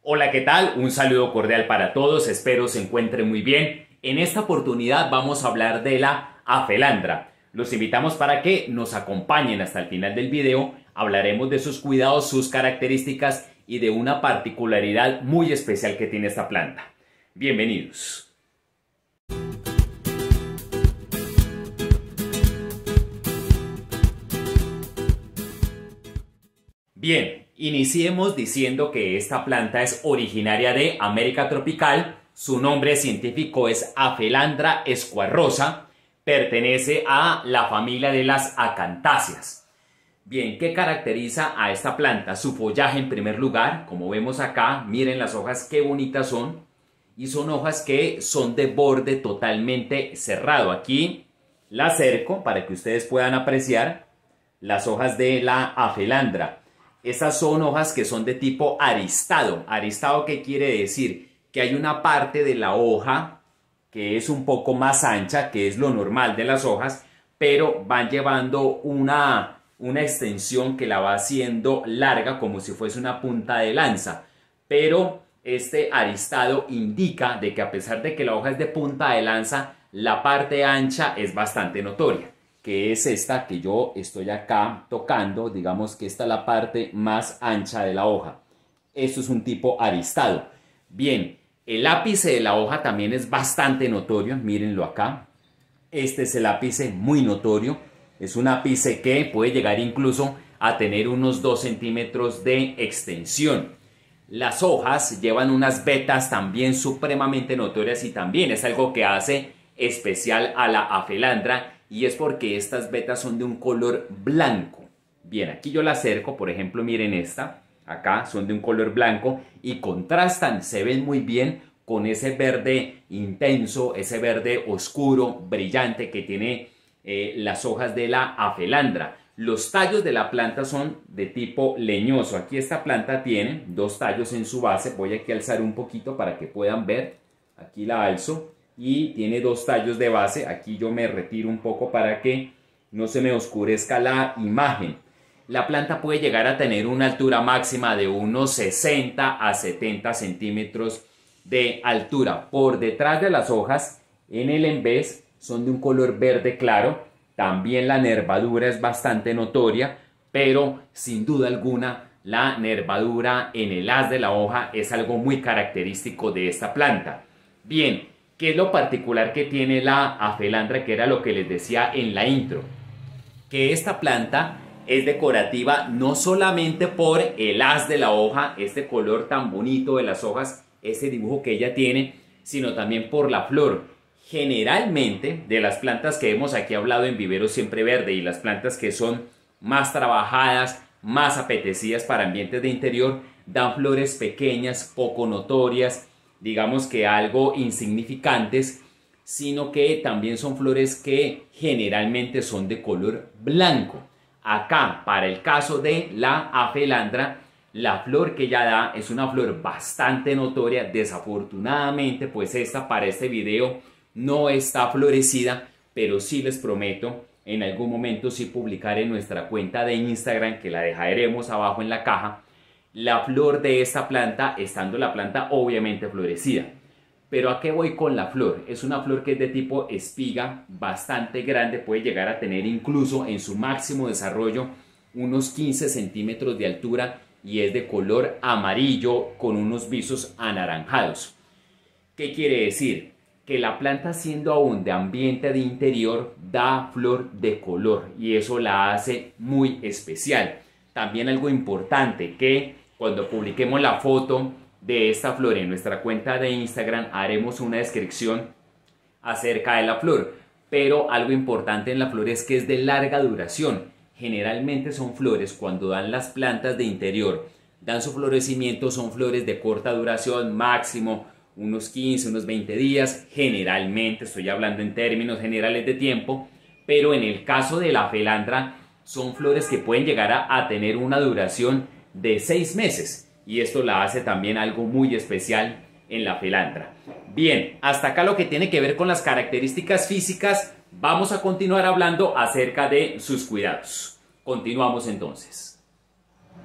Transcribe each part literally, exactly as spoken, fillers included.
Hola, ¿qué tal? Un saludo cordial para todos, espero se encuentren muy bien. En esta oportunidad vamos a hablar de la afelandra. Los invitamos para que nos acompañen hasta el final del video. Hablaremos de sus cuidados, sus características y de una particularidad muy especial que tiene esta planta. Bienvenidos. Bien, iniciemos diciendo que esta planta es originaria de América tropical. Su nombre científico es Afelandra esquarrosa. Pertenece a la familia de las acantáceas. Bien, ¿qué caracteriza a esta planta? Su follaje en primer lugar, como vemos acá, miren las hojas qué bonitas son. Y son hojas que son de borde totalmente cerrado. Aquí la acerco para que ustedes puedan apreciar las hojas de la afelandra. Estas son hojas que son de tipo aristado. ¿Aristado qué quiere decir? Que hay una parte de la hoja que es un poco más ancha, que es lo normal de las hojas, pero van llevando una, una extensión que la va haciendo larga como si fuese una punta de lanza. Pero este aristado indica de que a pesar de que la hoja es de punta de lanza, la parte ancha es bastante notoria, que es esta que yo estoy acá tocando. Digamos que esta es la parte más ancha de la hoja. Esto es un tipo aristado. Bien, el ápice de la hoja también es bastante notorio, mírenlo acá. Este es el ápice muy notorio. Es un ápice que puede llegar incluso a tener unos dos centímetros de extensión. Las hojas llevan unas vetas también supremamente notorias y también es algo que hace especial a la afelandra, y es porque estas vetas son de un color blanco. Bien, aquí yo la acerco, por ejemplo, miren esta. Acá son de un color blanco y contrastan, se ven muy bien con ese verde intenso, ese verde oscuro, brillante que tiene eh, las hojas de la afelandra. Los tallos de la planta son de tipo leñoso. Aquí esta planta tiene dos tallos en su base. Voy aquí a alzar un poquito para que puedan ver. Aquí la alzo y tiene dos tallos de base. Aquí yo me retiro un poco para que no se me oscurezca la imagen. La planta puede llegar a tener una altura máxima de unos sesenta a setenta centímetros de altura. Por detrás de las hojas, en el envés, son de un color verde claro. También la nervadura es bastante notoria, pero sin duda alguna la nervadura en el haz de la hoja es algo muy característico de esta planta. Bien, ¿qué es lo particular que tiene la afelandra? Que era lo que les decía en la intro. Que esta planta es decorativa no solamente por el haz de la hoja, este color tan bonito de las hojas, ese dibujo que ella tiene, sino también por la flor. Generalmente, de las plantas que hemos aquí hablado en Vivero Siempre Verde y las plantas que son más trabajadas, más apetecidas para ambientes de interior, dan flores pequeñas, poco notorias, digamos que algo insignificantes, sino que también son flores que generalmente son de color blanco. Acá, para el caso de la afelandra, la flor que ella da es una flor bastante notoria. Desafortunadamente, pues esta para este video no está florecida, pero sí les prometo en algún momento sí publicar en nuestra cuenta de Instagram, que la dejaremos abajo en la caja, la flor de esta planta, estando la planta obviamente florecida. Pero ¿a qué voy con la flor? Es una flor que es de tipo espiga, bastante grande, puede llegar a tener incluso en su máximo desarrollo unos quince centímetros de altura y es de color amarillo con unos visos anaranjados. ¿Qué quiere decir? Que la planta, siendo aún de ambiente de interior, da flor de color y eso la hace muy especial. También algo importante, que cuando publiquemos la foto de esta flor en nuestra cuenta de Instagram haremos una descripción acerca de la flor, pero algo importante en la flor es que es de larga duración. Generalmente son flores, cuando dan las plantas de interior, dan su florecimiento, son flores de corta duración, máximo unos quince, unos veinte días, generalmente, estoy hablando en términos generales de tiempo, pero en el caso de la afelandra son flores que pueden llegar a, a tener una duración de seis meses. Y esto la hace también algo muy especial en la afelandra. Bien, hasta acá lo que tiene que ver con las características físicas. Vamos a continuar hablando acerca de sus cuidados. Continuamos entonces.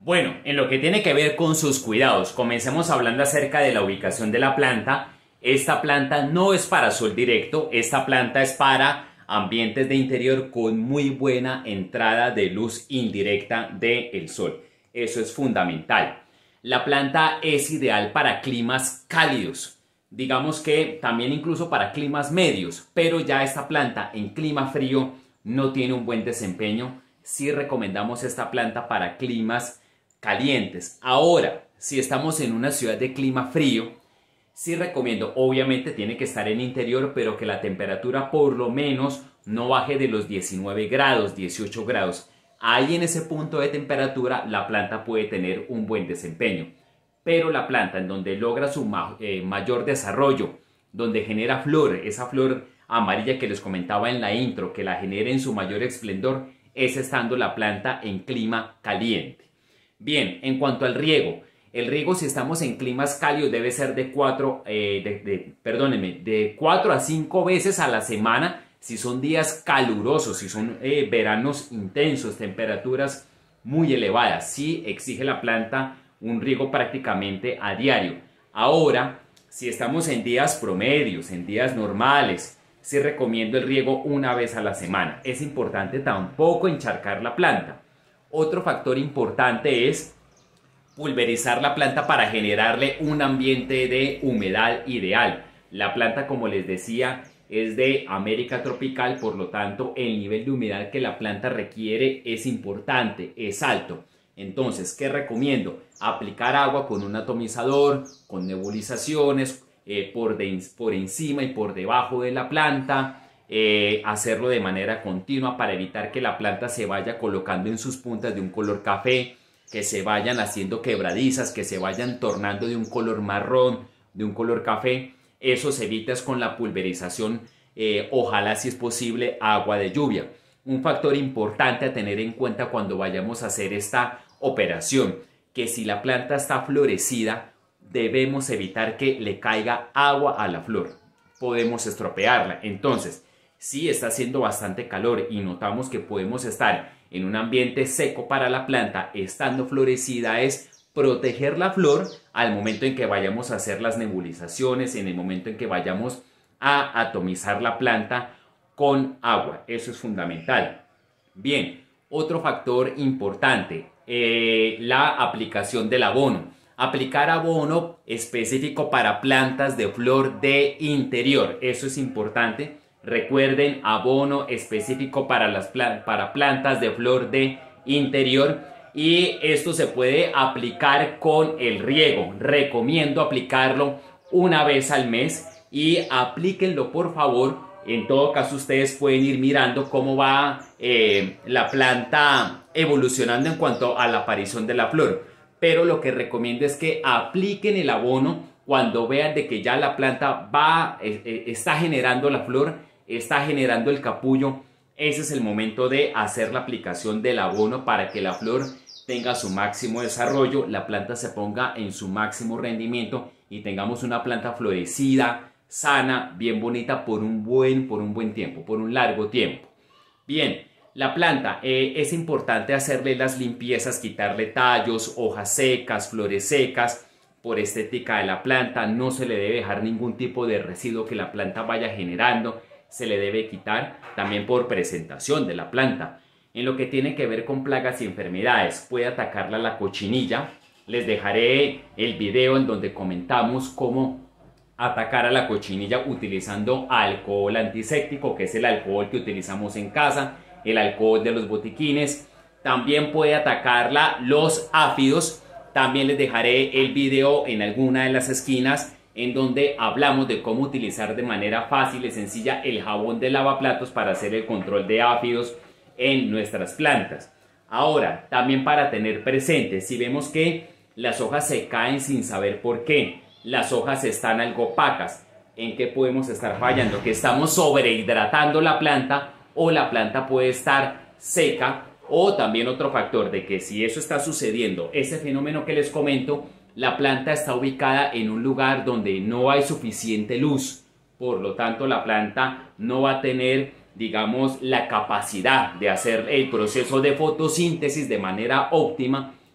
Bueno, en lo que tiene que ver con sus cuidados, comencemos hablando acerca de la ubicación de la planta. Esta planta no es para sol directo, esta planta es para ambientes de interior con muy buena entrada de luz indirecta del sol. Eso es fundamental. La planta es ideal para climas cálidos, digamos que también incluso para climas medios, pero ya esta planta en clima frío no tiene un buen desempeño. Sí recomendamos esta planta para climas calientes. Ahora, si estamos en una ciudad de clima frío, sí recomiendo, obviamente tiene que estar en interior, pero que la temperatura por lo menos no baje de los diecinueve grados, dieciocho grados. Ahí en ese punto de temperatura la planta puede tener un buen desempeño. Pero la planta en donde logra su ma eh, mayor desarrollo, donde genera flor, esa flor amarilla que les comentaba en la intro, que la genera en su mayor esplendor, es estando la planta en clima caliente. Bien, en cuanto al riego, el riego si estamos en climas cálidos debe ser de cuatro, eh, de, de, perdónenme, de cuatro a cinco veces a la semana si son días calurosos, si son eh, veranos intensos, temperaturas muy elevadas. Sí exige la planta un riego prácticamente a diario. Ahora, si estamos en días promedios, en días normales, sí recomiendo el riego una vez a la semana. Es importante tampoco encharcar la planta. Otro factor importante es pulverizar la planta para generarle un ambiente de humedad ideal. La planta, como les decía, es de América tropical, por lo tanto el nivel de humedad que la planta requiere es importante, es alto. Entonces, ¿qué recomiendo? Aplicar agua con un atomizador, con nebulizaciones, eh, por, de, por encima y por debajo de la planta. Eh, hacerlo de manera continua para evitar que la planta se vaya colocando en sus puntas de un color café, que se vayan haciendo quebradizas, que se vayan tornando de un color marrón, de un color café. Eso se evita con la pulverización, eh, ojalá si es posible agua de lluvia. Un factor importante a tener en cuenta cuando vayamos a hacer esta operación, que si la planta está florecida debemos evitar que le caiga agua a la flor, podemos estropearla. Entonces, si está haciendo bastante calor y notamos que podemos estar en un ambiente seco para la planta estando florecida, es proteger la flor al momento en que vayamos a hacer las nebulizaciones, en el momento en que vayamos a atomizar la planta con agua. Eso es fundamental. Bien, otro factor importante, eh, la aplicación del abono. Aplicar abono específico para plantas de flor de interior. Eso es importante. Recuerden, abono específico para las pla- para plantas de flor de interior. Y esto se puede aplicar con el riego. Recomiendo aplicarlo una vez al mes y aplíquenlo por favor. En todo caso, ustedes pueden ir mirando cómo va eh, la planta evolucionando en cuanto a la aparición de la flor. Pero lo que recomiendo es que apliquen el abono cuando vean de que ya la planta va, eh, está generando la flor, está generando el capullo. Ese es el momento de hacer la aplicación del abono para que la flor tenga su máximo desarrollo, la planta se ponga en su máximo rendimiento y tengamos una planta florecida, sana, bien bonita por un buen, por un buen tiempo, por un largo tiempo. Bien, la planta eh, es importante hacerle las limpiezas, quitarle tallos, hojas secas, flores secas. Por estética de la planta no se le debe dejar ningún tipo de residuo que la planta vaya generando, se le debe quitar también por presentación de la planta. En lo que tiene que ver con plagas y enfermedades, puede atacarla la cochinilla. Les dejaré el video en donde comentamos cómo atacar a la cochinilla utilizando alcohol antiséptico, que es el alcohol que utilizamos en casa, el alcohol de los botiquines. También puede atacarla los áfidos. También les dejaré el video en alguna de las esquinas en donde hablamos de cómo utilizar de manera fácil y sencilla el jabón de lavaplatos para hacer el control de áfidos en nuestras plantas. Ahora, también para tener presente, si vemos que las hojas se caen sin saber por qué, las hojas están algo opacas, ¿en qué podemos estar fallando? Que estamos sobrehidratando la planta o la planta puede estar seca. O también otro factor de que si eso está sucediendo, ese fenómeno que les comento, la planta está ubicada en un lugar donde no hay suficiente luz, por lo tanto la planta no va a tener, digamos, la capacidad de hacer el proceso de fotosíntesis de manera óptima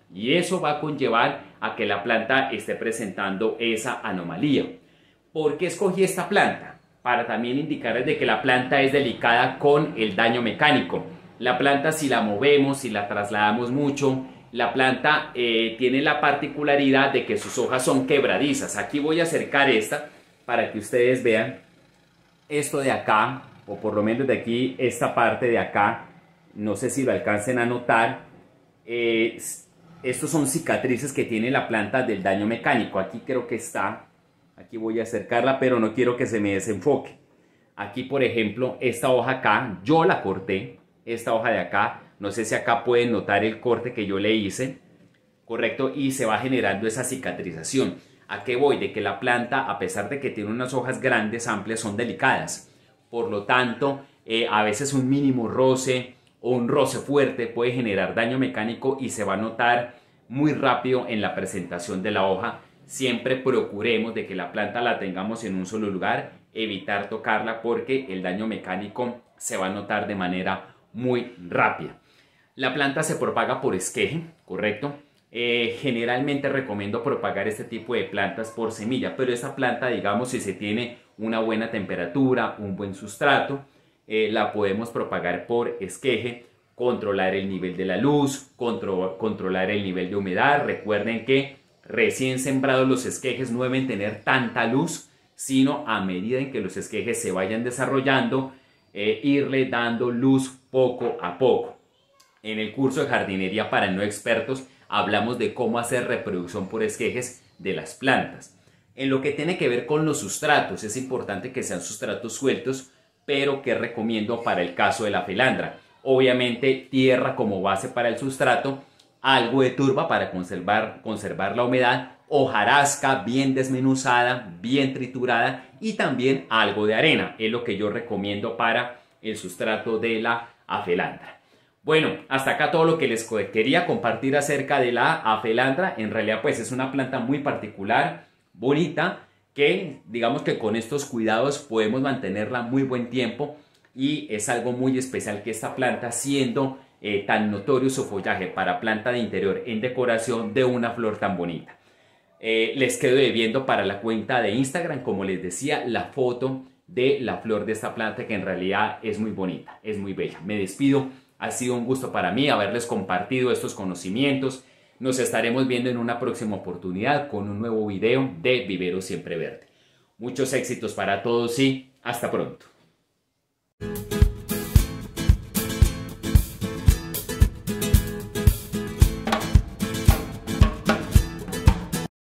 y eso va a conllevar a que la planta esté presentando esa anomalía. ¿Por qué escogí esta planta? Para también indicarles de que la planta es delicada con el daño mecánico. La planta, si la movemos, si la trasladamos mucho, la planta eh, tiene la particularidad de que sus hojas son quebradizas. Aquí voy a acercar esta para que ustedes vean esto de acá, o por lo menos de aquí, esta parte de acá. No sé si lo alcancen a notar. Eh, estos son cicatrices que tiene la planta del daño mecánico. Aquí creo que está. Aquí voy a acercarla, pero no quiero que se me desenfoque. Aquí, por ejemplo, esta hoja acá, yo la corté. Esta hoja de acá, no sé si acá pueden notar el corte que yo le hice, ¿correcto? Y se va generando esa cicatrización. ¿A qué voy? De que la planta, a pesar de que tiene unas hojas grandes, amplias, son delicadas. Por lo tanto, eh, a veces un mínimo roce o un roce fuerte puede generar daño mecánico y se va a notar muy rápido en la presentación de la hoja. Siempre procuremos de que la planta la tengamos en un solo lugar, evitar tocarla porque el daño mecánico se va a notar de manera muy rápida. La planta se propaga por esqueje, ¿correcto? Eh, generalmente recomiendo propagar este tipo de plantas por semilla, pero esta planta, digamos, si se tiene una buena temperatura, un buen sustrato, eh, la podemos propagar por esqueje, controlar el nivel de la luz, contro controlar el nivel de humedad. Recuerden que recién sembrados los esquejes no deben tener tanta luz, sino a medida en que los esquejes se vayan desarrollando, eh, irle dando luz poco a poco. En el curso de jardinería para no expertos hablamos de cómo hacer reproducción por esquejes de las plantas. En lo que tiene que ver con los sustratos, es importante que sean sustratos sueltos, pero que recomiendo para el caso de la felandra. Obviamente tierra como base para el sustrato, algo de turba para conservar, conservar la humedad, hojarasca bien desmenuzada, bien triturada y también algo de arena. Es lo que yo recomiendo para el sustrato de la afelandra. Bueno, hasta acá todo lo que les quería compartir acerca de la afelandra. En realidad pues es una planta muy particular, bonita, que digamos que con estos cuidados podemos mantenerla muy buen tiempo y es algo muy especial que esta planta, siendo eh, tan notorio su follaje para planta de interior en decoración, de una flor tan bonita. Eh, les quedo debiendo para la cuenta de Instagram, como les decía, la foto de la flor de esta planta que en realidad es muy bonita, es muy bella. Me despido, ha sido un gusto para mí haberles compartido estos conocimientos. Nos estaremos viendo en una próxima oportunidad con un nuevo video de Vivero Siempre Verde. Muchos éxitos para todos y hasta pronto.